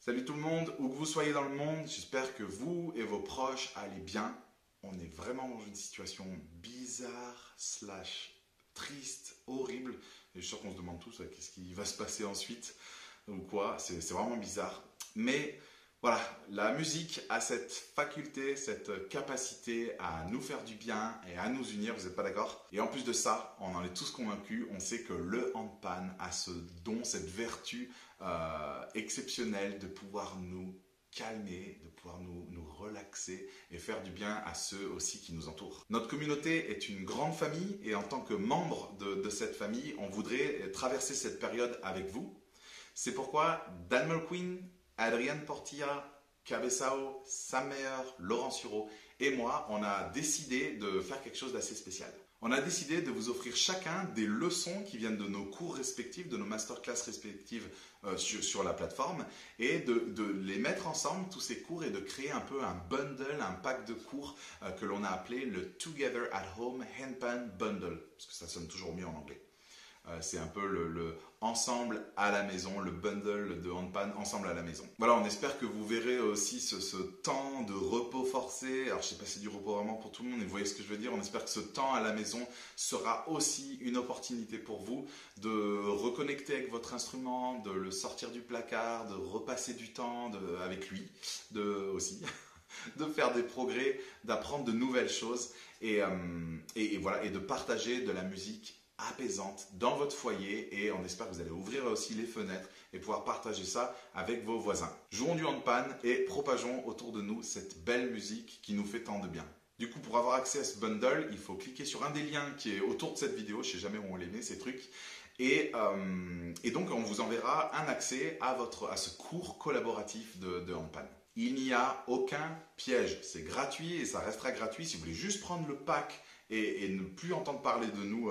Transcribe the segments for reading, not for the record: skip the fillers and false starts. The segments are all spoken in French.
Salut tout le monde, où que vous soyez dans le monde, j'espère que vous et vos proches allez bien. On est vraiment dans une situation bizarre, slash triste, horrible. Et je suis sûr qu'on se demande tous qu'est-ce qui va se passer ensuite ou quoi. C'est vraiment bizarre. Mais voilà, la musique a cette faculté, cette capacité à nous faire du bien et à nous unir, vous n'êtes pas d'accord? Et en plus de ça, on en est tous convaincus, on sait que le handpan a ce don, cette vertu exceptionnelle de pouvoir nous calmer, de pouvoir nous relaxer et faire du bien à ceux aussi qui nous entourent. Notre communauté est une grande famille et en tant que membre de cette famille, on voudrait traverser cette période avec vous. C'est pourquoi Dan Mulqueen, Adrienne Portilla, Cabezao, Sam Meyer, Laurent Sureau et moi, on a décidé de faire quelque chose d'assez spécial. On a décidé de vous offrir chacun des leçons qui viennent de nos cours respectifs, de nos masterclass respectives sur la plateforme et de les mettre ensemble, tous ces cours, et de créer un peu un bundle, un pack de cours que l'on a appelé le Together at Home Handpan Bundle, parce que ça sonne toujours mieux en anglais. C'est un peu le ensemble à la maison, le bundle de handpan ensemble à la maison. Voilà, on espère que vous verrez aussi ce temps de repos forcé. Alors je sais pas si c'est du repos vraiment pour tout le monde, mais vous voyez ce que je veux dire. On espère que ce temps à la maison sera aussi une opportunité pour vous de reconnecter avec votre instrument, de le sortir du placard, de repasser du temps avec lui, aussi. De faire des progrès, d'apprendre de nouvelles choses et voilà, et de partager de la musique apaisante dans votre foyer, et on espère que vous allez ouvrir aussi les fenêtres et pouvoir partager ça avec vos voisins. Jouons du handpan et propageons autour de nous cette belle musique qui nous fait tant de bien. Du coup, pour avoir accès à ce bundle, il faut cliquer sur un des liens qui est autour de cette vidéo. Je sais jamais où on les met ces trucs. Et donc, on vous enverra un accès à ce cours collaboratif de handpan. Il n'y a aucun piège, c'est gratuit et ça restera gratuit. Si vous voulez juste prendre le pack et ne plus entendre parler de nous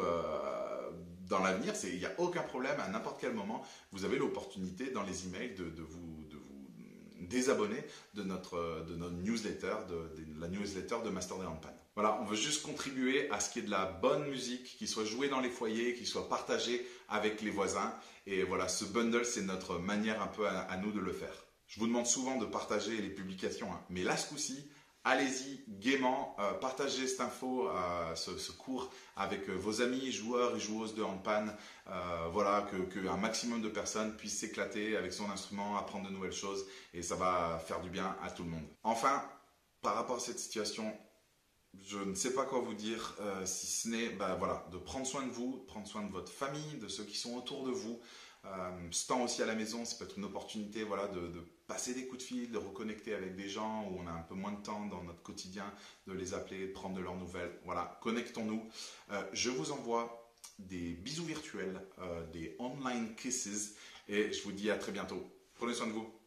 dans l'avenir, il n'y a aucun problème. À n'importe quel moment, vous avez l'opportunité dans les emails de vous désabonner de notre newsletter, de la newsletter de Master des Handpan. Voilà, on veut juste contribuer à ce qu'il y ait de la bonne musique, qui soit jouée dans les foyers, qui soit partagée avec les voisins. Et voilà, ce bundle, c'est notre manière un peu à nous de le faire. Je vous demande souvent de partager les publications, mais là, ce coup-ci, allez-y gaiement, partagez cette info, ce cours avec vos amis, joueurs et joueuses de handpan. Voilà, qu'un maximum de personnes puissent s'éclater avec son instrument, apprendre de nouvelles choses, et ça va faire du bien à tout le monde. Enfin, par rapport à cette situation, je ne sais pas quoi vous dire, si ce n'est voilà, de prendre soin de vous, de prendre soin de votre famille, de ceux qui sont autour de vous. Ce temps aussi à la maison, ça peut être une opportunité, voilà, de passer des coups de fil, de reconnecter avec des gens où on a un peu moins de temps dans notre quotidien, de les appeler, de prendre de leurs nouvelles. Voilà, connectons-nous. Je vous envoie des bisous virtuels, des online kisses, et je vous dis à très bientôt. Prenez soin de vous.